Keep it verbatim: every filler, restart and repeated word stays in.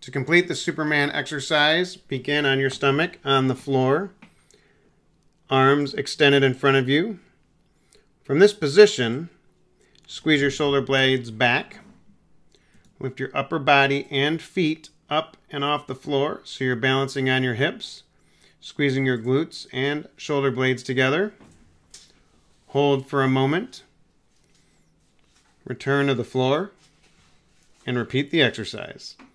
To complete the Superman exercise, begin on your stomach on the floor, arms extended in front of you. From this position, squeeze your shoulder blades back. Lift your upper body and feet up and off the floor so you're balancing on your hips, squeezing your glutes and shoulder blades together. Hold for a moment. Return to the floor and repeat the exercise.